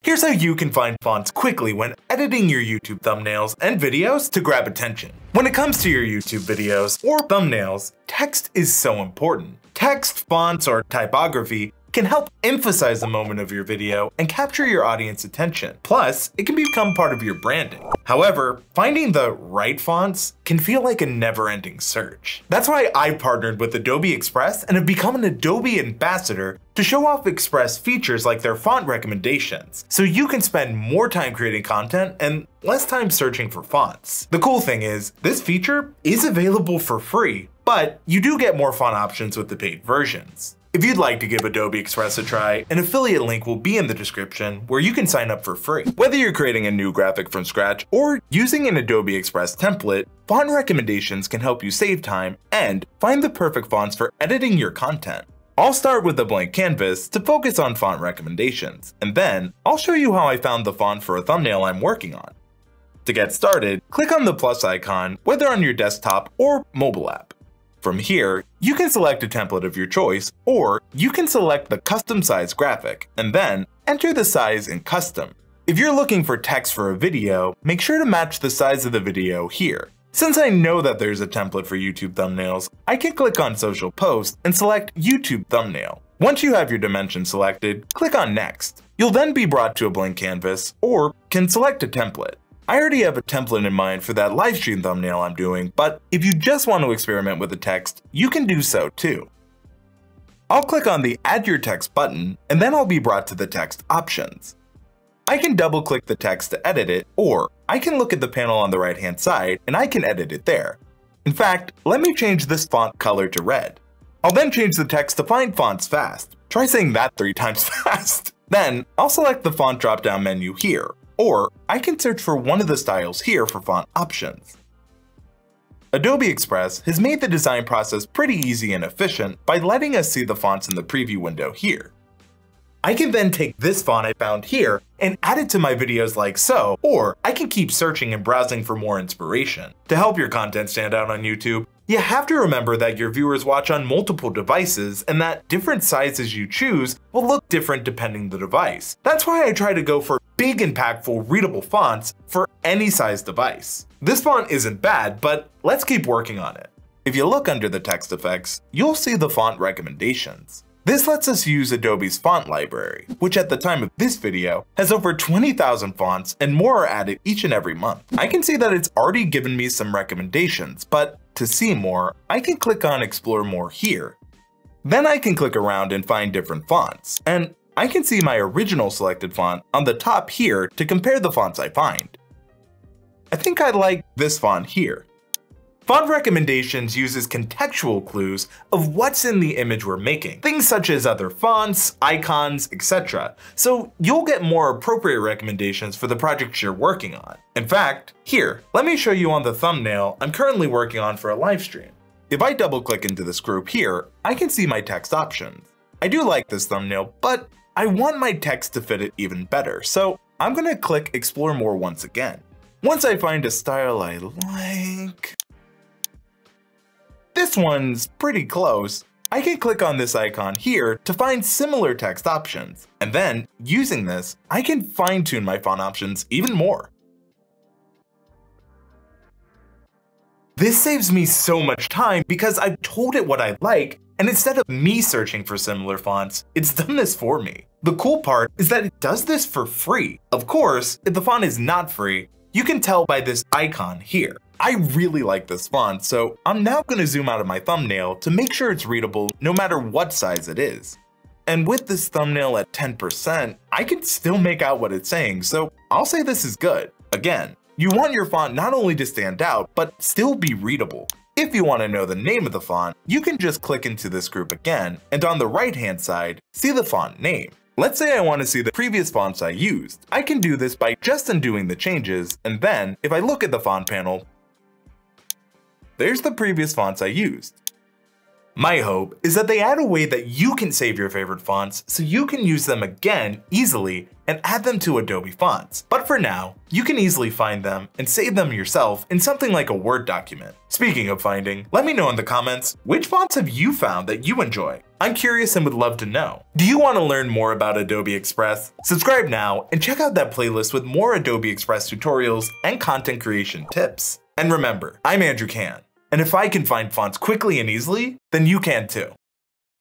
Here's how you can find fonts quickly when editing your YouTube thumbnails and videos to grab attention. When it comes to your YouTube videos or thumbnails, text is so important. Text, fonts, or typography can help emphasize the moment of your video and capture your audience attention. Plus, it can become part of your branding. However, finding the right fonts can feel like a never-ending search. That's why I partnered with Adobe Express and have become an Adobe ambassador to show off Express features like their font recommendations, so you can spend more time creating content and less time searching for fonts. The cool thing is, this feature is available for free, but you do get more font options with the paid versions. If you'd like to give Adobe Express a try, an affiliate link will be in the description where you can sign up for free. Whether you're creating a new graphic from scratch or using an Adobe Express template, font recommendations can help you save time and find the perfect fonts for editing your content. I'll start with a blank canvas to focus on font recommendations, and then I'll show you how I found the font for a thumbnail I'm working on. To get started, click on the plus icon, whether on your desktop or mobile app. From here, you can select a template of your choice, or you can select the custom size graphic, and then enter the size in custom. If you're looking for text for a video, make sure to match the size of the video here. Since I know that there's a template for YouTube thumbnails, I can click on Social Post and select YouTube Thumbnail. Once you have your dimension selected, click on Next. You'll then be brought to a blank canvas, or can select a template. I already have a template in mind for that livestream thumbnail I'm doing, but if you just want to experiment with the text, you can do so too. I'll click on the Add Your Text button, and then I'll be brought to the text options. I can double click the text to edit it, or I can look at the panel on the right hand side and I can edit it there. In fact, let me change this font color to red. I'll then change the text to Find Fonts Fast. Try saying that 3 times fast. Then I'll select the font drop down menu here, or I can search for one of the styles here for font options. Adobe Express has made the design process pretty easy and efficient by letting us see the fonts in the preview window here. I can then take this font I found here and add it to my videos like so, or I can keep searching and browsing for more inspiration. To help your content stand out on YouTube, you have to remember that your viewers watch on multiple devices and that different sizes you choose will look different depending on the device. That's why I try to go for big, impactful, readable fonts for any size device. This font isn't bad, but let's keep working on it. If you look under the text effects, you'll see the font recommendations. This lets us use Adobe's font library, which at the time of this video has over 20,000 fonts and more are added each and every month. I can see that it's already given me some recommendations, but to see more, I can click on Explore More here. Then I can click around and find different fonts, and I can see my original selected font on the top here to compare the fonts I find. I think I like this font here. Font recommendations uses contextual clues of what's in the image we're making, things such as other fonts, icons, etc. So you'll get more appropriate recommendations for the projects you're working on. In fact, here, let me show you on the thumbnail I'm currently working on for a live stream. If I double click into this group here, I can see my text options. I do like this thumbnail, but I want my text to fit it even better, so I'm gonna click Explore More once again. Once I find a style I like, this one's pretty close, I can click on this icon here to find similar text options, and then, using this, I can fine-tune my font options even more. This saves me so much time because I've told it what I like, and instead of me searching for similar fonts, it's done this for me. The cool part is that it does this for free. Of course, if the font is not free, you can tell by this icon here. I really like this font, so I'm now going to zoom out of my thumbnail to make sure it's readable no matter what size it is. And with this thumbnail at 10%, I can still make out what it's saying, so I'll say this is good. Again, you want your font not only to stand out, but still be readable. If you want to know the name of the font, you can just click into this group again, and on the right hand side, see the font name. Let's say I want to see the previous fonts I used. I can do this by just undoing the changes, and then if I look at the font panel, there's the previous fonts I used. My hope is that they add a way that you can save your favorite fonts so you can use them again easily and add them to Adobe fonts. But for now, you can easily find them and save them yourself in something like a Word document. Speaking of finding, let me know in the comments, which fonts have you found that you enjoy? I'm curious and would love to know. Do you want to learn more about Adobe Express? Subscribe now and check out that playlist with more Adobe Express tutorials and content creation tips. And remember, I'm Andrew Can, and if I can find fonts quickly and easily, then you can too.